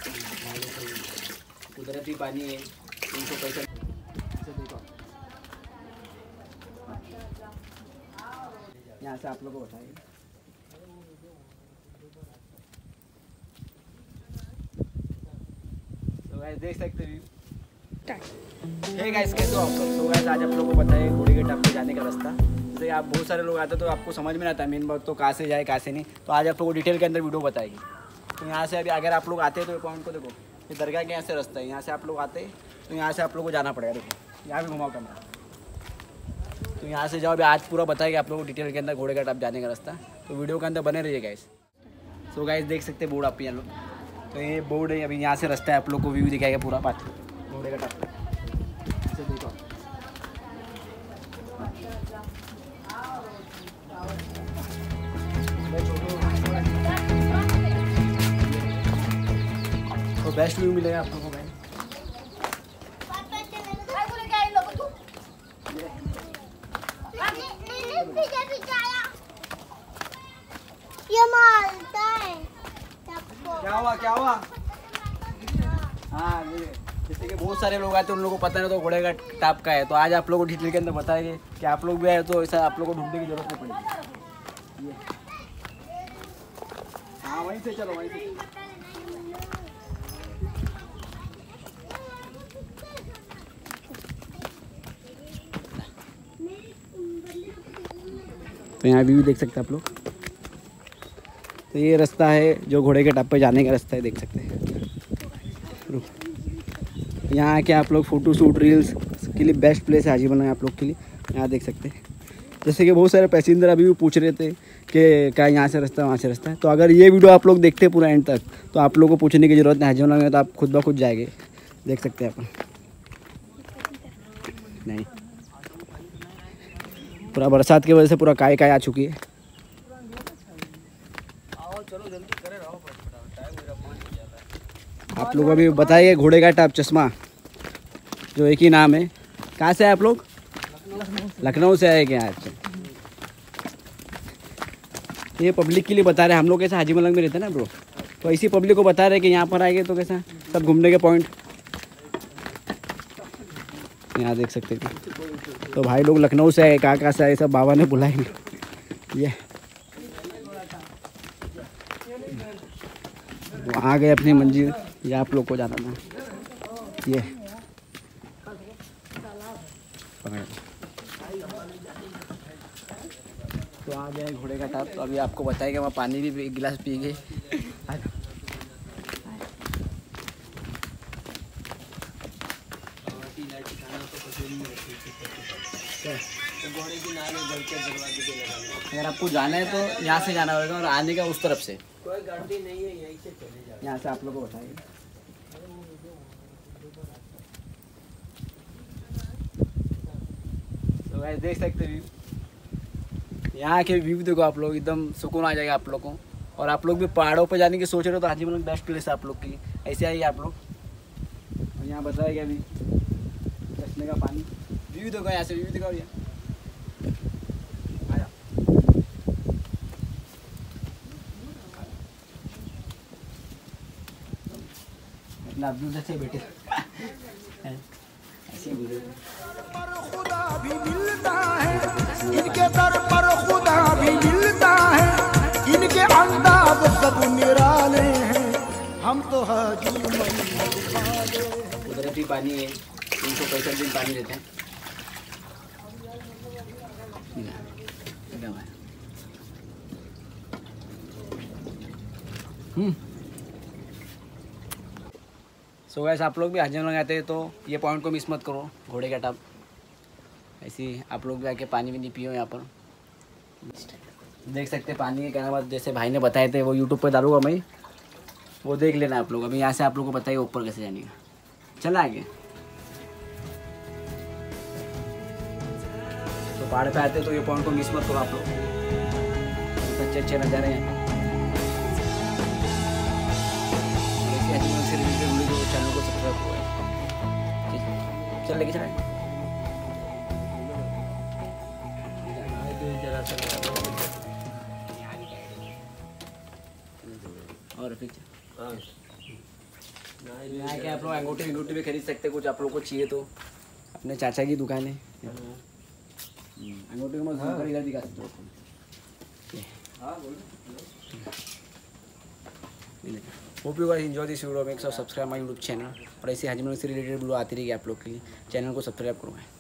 कुदरती पानी है, इनको पैसा देखो। यहाँ से आप लोग को बताइए। तो गाइस देख सकते हैं। हे गाइस कैसे हो आप लोग? तो गाइस आज आप लोगों को बताइए घोड़े के टाप पे जाने का रास्ता। जैसे आप बहुत सारे लोग आते तो आपको समझ में नहीं आता मेन बात तो कहाँ से जाए कहाँ से नहीं। तो आज आप लोगों को डिटेल के अंदर वीडियो बताएगी। तो यहाँ से अभी अगर आप लोग आते हैं तो ये पॉइंट को देखो, ये दरगाह के यहाँ से रास्ता है। यहाँ से आप लोग आते हैं तो यहाँ से आप लोग को जाना पड़ेगा। देखो यहाँ भी घुमाओ कैमरा। तो यहाँ से जाओ। अभी आज पूरा बताएगा आप लोगों को डिटेल के अंदर घोड़े का टाप जाने का रास्ता। तो वीडियो के अंदर बने रहिए गाइस। सो गाइस देख सकते हैं बोर्ड आप यहाँ लोग। तो ये बोर्ड है, अभी यहाँ से रास्ता है, आप लोग को व्यू दिखाएगा पूरा बात घोड़े का टाप। देखो तो बेस्ट व्यू मिलेगा आप लोगों को। ये मारता है क्या हुआ? हाँ जैसे कि बहुत सारे लोग आते हैं उन लोगों को पता नहीं तो घोड़े का टाप का है। तो आज आप लोगों को डिटेल के अंदर बताएंगे कि आप लोग भी आए तो ऐसा आप लोगों को ढूंढने की जरूरत नहीं पड़ेगी। ये हाँ वहीं से चलो, वहीं से। तो यहाँ व्यू देख सकते हैं आप लोग। तो ये रास्ता है जो घोड़े के टाप पे जाने का रास्ता है, देख सकते हैं। यहाँ आके आप लोग फ़ोटो शूट रील्स के लिए बेस्ट प्लेस है हाजी बना आप लोग के लिए। यहाँ देख सकते हैं जैसे कि बहुत सारे पैसेंजर अभी भी पूछ रहे थे कि क्या यहाँ से रास्ता है वहाँ से रास्ता है। तो अगर ये वीडियो आप लोग देखते हैं पूरा एंड तक तो आप लोग को पूछने की ज़रूरत नहीं। हाजी बना में तो आप खुद ब खुद जाएंगे। देख सकते हैं अपन नहीं पूरा बरसात की वजह से पूरा काय आ चुकी है। आप लोग अभी बताइए घोड़े का टाप चश्मा जो एक ही नाम है। कहाँ से आए आप लोग? लखनऊ से आए क्या? अच्छा ये पब्लिक के लिए बता रहे हैं। हम लोग कैसा हाजी मलंग में रहते हैं ना ब्रो, तो इसी पब्लिक को बता रहे हैं कि यहाँ पर आएंगे तो कैसा सब घूमने के पॉइंट यहाँ देख सकते हैं। तो भाई लोग लखनऊ से आए, कहाँ से आए सब बाबा ने बुलाएंगे। ये वहाँ गए अपनी मंजिल, ये आप लोग को जाना था। ये तो आ गए घोड़े का टाप। तो अभी आपको बताएगा वहाँ पानी भी एक गिलास पी गए। अगर आपको जाना है तो यहाँ से जाना होगा और आने का उस तरफ से कोई गाड़ी नहीं है, यहीं से चले जाओ। यहाँ से आप लोगों को बताइए। तो वैसे देख सकते व्यू, यहाँ के व्यू देखो आप लोग, एकदम सुकून आ जाएगा आप लोग को। और आप लोग भी पहाड़ों पर जाने की सोच रहे हो तो हाजी मलंग बेस्ट प्लेस है आप लोग की। ऐसे आइए आप लोग। और यहाँ बताएगा अभी चश्मे का पानी व्यू देखो, यहाँ से व्यू दिखाओ। भैया अब्दुल से बेटे ऐसे बोले खुदा भी मिलता है, इनके दर पर खुदा भी मिलता है, इनके अंदाज सब निराले हैं, हम तो हाजी कुदरती पानी है, 365 दिन पानी देते हैं। सो गाइस आप लोग भी हाजी मलंग आते हैं तो ये पॉइंट को मिस मत करो, घोड़े का टाप। ऐसे ही आप लोग भी आके पानी भी नहीं पियो। यहाँ पर देख सकते हैं पानी के कहना बात जैसे भाई ने बताए थे वो यूट्यूब पर डालूंगा मैं, वो देख लेना आप लोग। अभी यहाँ से आप लोग को बताइए ऊपर कैसे जाने का। चला आगे तो पहाड़ पे आते तो ये पॉइंट को मिस मत करो आप लोग। अच्छे अच्छे नज़ारे हैं। चैनल को सब्सक्राइब करो। चल लेके चलाए और पीछे यहाँ के आप लोग अंगूठी भी खरीद सकते, कुछ आप लोग को चाहिए तो। अपने चाचा की दुकान है। अंगूठी को मैं इधर दिखा सकता हूँ। Hope you guys enjoy this video, make sure subscribe my YouTube channel और ऐसे हाजिर से रिलेटेड वीडियो आती रहेगी आप लोग के लिए। चैनल को सब्सक्राइब करो।